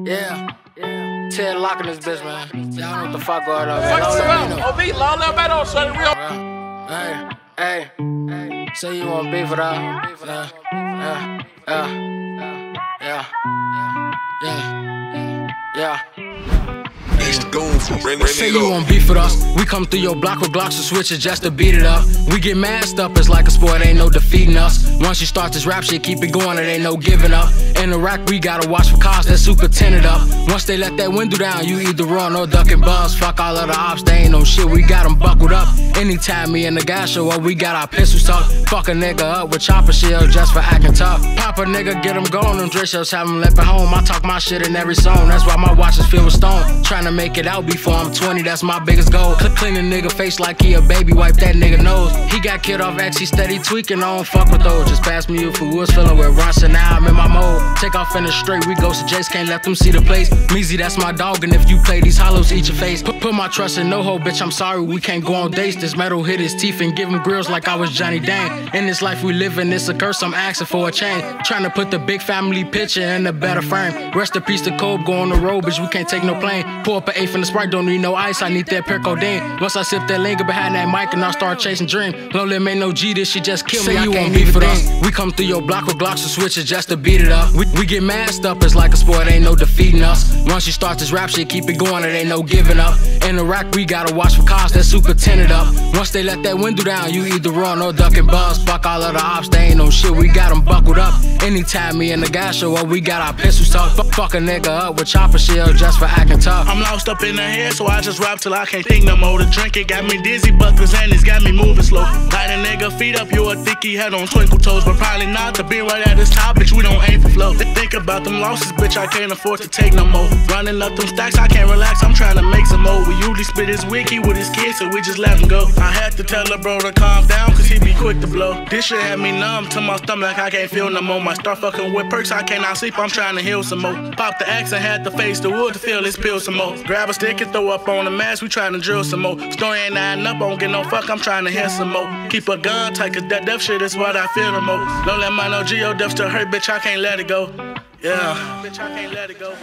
Yeah. Ted locking this bitch, man. Y'all know what the fuck going on, man. OB, long little man on shut it real. Hey. Say you want beef with that. Yeah. Say you want beef with us, we come through your block with Glocks and switches just to beat it up. We get masked up, it's like a sport, ain't no defeating us. Once you start this rap shit, keep it going, it ain't no giving up. In Iraq, we gotta watch for cars that's super tinted up. Once they let that window down, you either run or duck and buzz. Fuck all of the ops, they ain't no shit, we got them buckled up. Anytime me and the guys show up, we got our pistols tucked. Fuck a nigga up with chopper shells just for acting tough. Pop a nigga, get him going, them dress shells have him left at home. I talk my shit in every song, that's why my watch is filled with stone. Tryna make it out before I'm 20, that's my biggest goal. Clean a nigga face like he a baby, wipe that nigga nose. He got kid off X, he steady tweaking, I don't fuck with those. Just pass me you for woods, feeling with Russ and now I'm in my mode. Take off in the straight, we go to Jace, can't let them see the place. Meezy, that's my dog, and if you play these hollows, eat your face. Put my trust in no hoe, bitch, I'm sorry, we can't go on dates. This metal hit his teeth and give him grills like I was Johnny Dang. In this life we live in, it's a curse, I'm asking for a change. Trying to put the big family picture in a better frame. Rest in peace to Kobe, go on the road, bitch, we can't take no plane. Pour up an eighth in the Sprite, don't need no ice, I need that pear codeine. Once I sip that linger behind that mic and I start chasing dream. Low limb ain't no G, this shit just kill me. Say you want beef with us, we come through your block with Glocks and switches just to beat it up. We get masked up, it's like a sport, ain't no defeating us. Once you start this rap shit, keep it going, it ain't no giving up. In Iraq, we gotta watch for cars that's super tinted up. Once they let that window down, you either run or duck and buzz. Fuck all of the ops, they ain't no shit, we got them buckled up. Anytime me and the guys show up, we got our pistols tucked. Fuck a nigga up with chopper shell just for acting tough. I'm lost up in the head, so I just rap till I can't think no more. The drink it got me dizzy, but the Xannies got me moving slow. Light a nigga feet up, you a thicky head on twinkle toes, but probably not to be right at this top, bitch, we don't aim for flow. Think about them losses, bitch, I can't afford to take no more. Running up them stacks, I can't relax, I'm trying to make some more. We usually split his wiki with his kids, so we just let him go. I had to tell a bro to calm down, cause he be quick to blow. This shit had me numb to my stomach, I can't feel no more. My start fucking with perks, I cannot sleep, I'm trying to heal some more. Pop the axe and had to face the wood to feel this pill some more. Grab a stick and throw up on the mask, we trying to drill some more. Story ain't adding up, I don't get no fuck, I'm trying to hear some more. Keep a gun tight, cause that death shit is what I feel the most. Don't let my no Geo death still hurt, bitch, I can't let it go. Yeah, bitch, I can't let it go.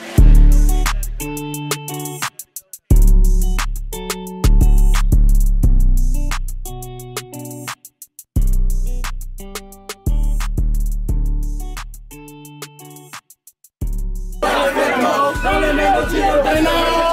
Don't let me no Geo